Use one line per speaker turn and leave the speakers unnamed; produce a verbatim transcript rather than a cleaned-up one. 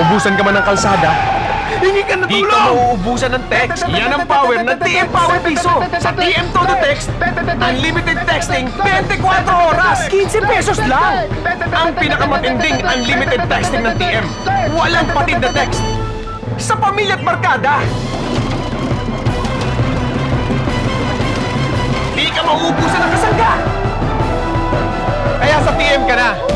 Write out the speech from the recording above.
maubusan ka man ng kalsada,
Hingi ka na
di
tulong!
ka mauubusan ng text. Yan ang power ng T M Power Piso. Sa T M Todo Text, unlimited texting, twenty-four oras. fifteen pesos lang. Ang pinakamatinding unlimited texting ng T M. Walang patid na text. Sa pamilya at barkada. Di ka mauubusan ng kasangga. Kaya sa T M ka na.